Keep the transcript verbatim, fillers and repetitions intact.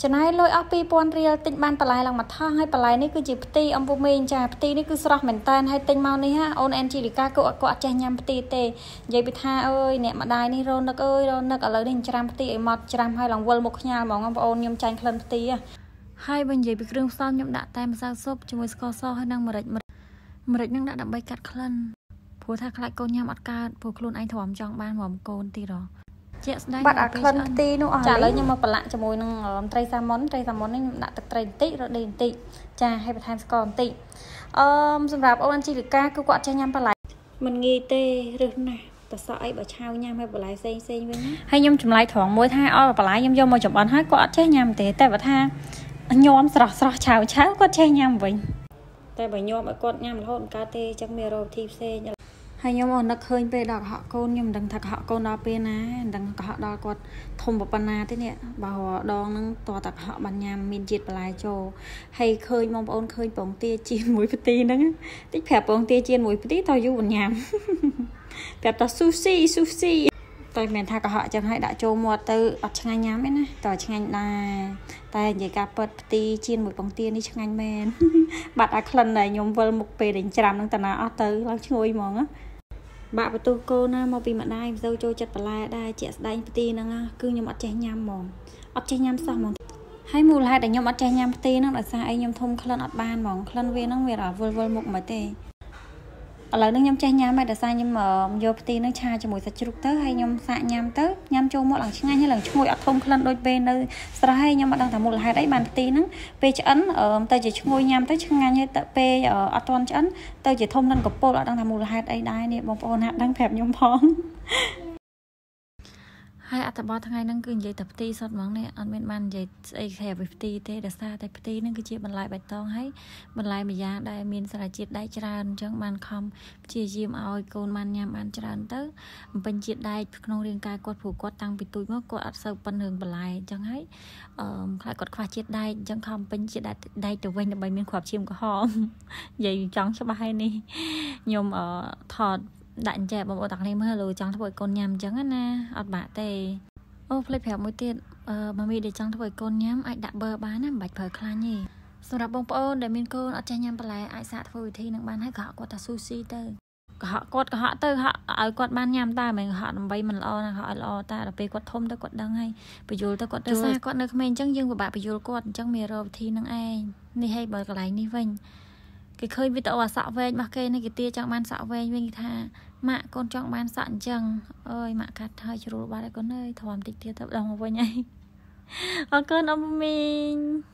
ចំណាយលុយអស់ពីរពាន់រៀលទិញបានបន្លែឡើងមួយថងហើយបន្លែនេះគឺជាផ្ទីអំពុំមេងចាផ្ទីនេះគឺស្រស់មែនតើហើយទិញមកនេះហាអូនអេនជីលីកាគាត់គាត់អត់ចេះញ៉ាំផ្ទីទេនិយាយពីថាអើយអ្នកម្ដាយនេះរនឹកអើយរនឹកឥឡូវនេះច្រាំផ្ទីឲ្យមកច្រាំហើយឡើងវិលមុខខ្ញាល់ហ្មងបងប្អូនខ្ញុំចាញ់ក្លិនផ្ទីហើយបើនិយាយពីគ្រឿងផ្សំខ្ញុំដាក់តែម្សៅស៊ុបជាមួយស្ករសហើយនិងម្រេចម្រេចនឹងដាក់ដើម្បីកាត់ក្លិនព្រោះថាខ្លាចកូនញ៉ាំអត់កើតព្រោះខ្លួនឯងទ្រាំចង់បានហ្មងកូនទីរជាក់ស្ដែងបាត់អាក្លិនផ្ទីនោះអស់ចាឥឡូវខ្ញុំមកប្រឡាក់ជាមួយនឹងត្រីសាម៉ុនត្រីសាម៉ុននេះខ្ញុំដាក់ទឹកត្រីបន្តិចរ៉ូឌីបន្តិចចាហើយបន្ថែមស្ករបន្តិចអឺសម្រាប់អូនជីលីកាគឺគាត់ចេះញ៉ាំបន្លែមិនងាយទេរឹសណាស់តសក់អីបើឆាវញ៉ាំហើយបន្លែផ្សេងផ្សេងវិញហើយខ្ញុំចម្លែកត្រង់មួយថាអស់បន្លែខ្ញុំយកមកចម្អិនហើយគាត់អត់ចេះញ៉ាំទេតែបើថាញោមស្រស់ស្រស់ឆាវឆាវគាត់ចេះញ៉ាំវិញតែបើញោមឲ្យគាត់ញ៉ាំរហូតកើតទេចឹងមានរោគវិធីផ្សេងហើយខ្ញុំអត់នឹកឃើញពេលដល់កុហកកូនខ្ញុំមិនដឹងថាកុហកកូនដល់ពេលណាមិនដឹងកុហកដល់គាត់ធំប៉ុណ្ណាទេនេះបើដងហ្នឹងតតែកុហកបានញ៉ាំមានជាតិបន្លែចូលហើយឃើញបងប្អូនឃើញពងទាជៀនមួយផ្ទីហ្នឹងតិចប្រាប់ពងទាជៀនមួយផ្ទីតយូរមិនញ៉ាំប្រាប់ថាស៊ូស៊ីស៊ូស៊ីតែមិនថាកុហកចឹងហើយដាក់ចូលមាត់ទៅអត់ឆ្ងាញ់ញ៉ាំទេណាតើឆ្ងាញ់ដែរតែនិយាយការពិតផ្ទីជៀនមួយពងទានេះឆ្ងាញ់មែនបាត់អាក្លិនដែលខ្ញុំវិលមុខពេលដែលច្រាំនឹងតាណាអស់ទៅឡើងឈ្ងុយហ្មងណាបាក់បន្ទោសកូនណាមកពីម្ដាយមិនសូវចូលចិត្តបន្លែដែរជាក់ស្ដែងផ្ទីហ្នឹងគឺខ្ញុំអត់ចេះញ៉ាំហ្មងអត់ចេះញ៉ាំសោះហ្មងហើយមូលហេតុដែលខ្ញុំអត់ចេះញ៉ាំផ្ទីហ្នឹងដោយសារអីខ្ញុំធំក្លិនអត់បានហ្មងក្លិនវាហ្នឹងវាវិលវិលមុខមិនទេឥឡូវនេះខ្ញុំចេះញ៉ាំហើយដោយសារខ្ញុំយកផ្ទីហ្នឹងឆាជាមួយសាច់ជ្រូកទៅហើយខ្ញុំសាកញ៉ាំទៅញ៉ាំចូលមកឡើងឆ្ងាញ់ហើយឡើងឈ្ងុយអត់ធំក្លិនដូចពេលនៅស្រះហើយខ្ញុំអត់ដឹងថាមូលហេតុអីបានផ្ទីហ្នឹងពេលឆ្អិនទៅជាឈ្ងុយញ៉ាំទៅឆ្ងាញ់ហើយទៅពេលអត់ទាន់ឆ្អិនទៅជាធំនឹងកពុលអត់ដឹងថាមូលហេតុអីដែរនេះបងប្អូនហាក់ដឹងប្រាប់ខ្ញុំផងហើយអត្ថបទថ្ងៃហ្នឹងគឺនិយាយតែផ្ទីសុទ្ធហ្មងនេះអត់មានបាននិយាយស្អីក្រៅពីផ្ទីទេដោយសារតែផ្ទីហ្នឹងគឺជាបន្លែបៃតងហើយបន្លែម្យ៉ាងដែលមានសារជាតិដែកច្រើនអញ្ចឹងបានខំព្យាយាមឲ្យកូនបានញ៉ាំបានច្រើនទៅបំពេញជាតិដែកក្នុងរាងកាយគាត់ព្រោះគាត់តាំងពីទូចមកគាត់អត់សូវប៉ិនរឿងបន្លែអញ្ចឹងហើយអឺខ្លាចគាត់ខ្វះជាតិដែកអញ្ចឹងខំបំពេញជាតិដែកទៅវិញដើម្បីមានគ្រាប់ឈាមក្រហមនិយាយចង់ច្បាស់ហើយនេះខ្ញុំអឺថតដាក់អញ្ចឹងបងប្អូនតាំងនេះមើលលោកចង់ធ្វើឲ្យកូនញ៉ាំអញ្ចឹងណាអត់បាក់ទេអូផ្លេចប្រាប់មួយទៀតអឺម៉ាមីដែលចង់ធ្វើឲ្យកូនញ៉ាំអាចដាក់ប៊ឺបានណាមិនបាច់ប្រើខ្លាញ់ទេសម្រាប់បងប្អូនដែលមានកូនអត់ចេះញ៉ាំបន្លែអាចសាកធ្វើវិធីនឹងបានហើយកុហកគាត់ថាស៊ូស៊ីទៅកុហកគាត់កុហកទៅកុហកឲ្យគាត់បានញ៉ាំតែមិនកុហកដើម្បីមិនល្អណាកុហកឲ្យល្អតែដល់ពេលគាត់ធំទៅគាត់ដឹងហើយបញ្យល់ទៅគាត់ទៅសារគាត់នៅក្មេងអញ្ចឹងយើងពិបាកបញ្យល់គាត់អញ្ចឹងមានរកវិធីនឹងឯងនេះឲ្យបើកន្លែងនេះវិញគេឃើញវីដេអូអាសក់វែងរបស់គេនេះគេទាចង់បានសក់វែងវិញគេថាម៉ាក់កូនចង់បានសក់អញ្ចឹងអើយម៉ាក់កាត់ហើយជ្រុលបាត់ហើយកូនអើយធំតិចទៀតទៅដល់មកវិញអីអរគុណអ៊ំមីង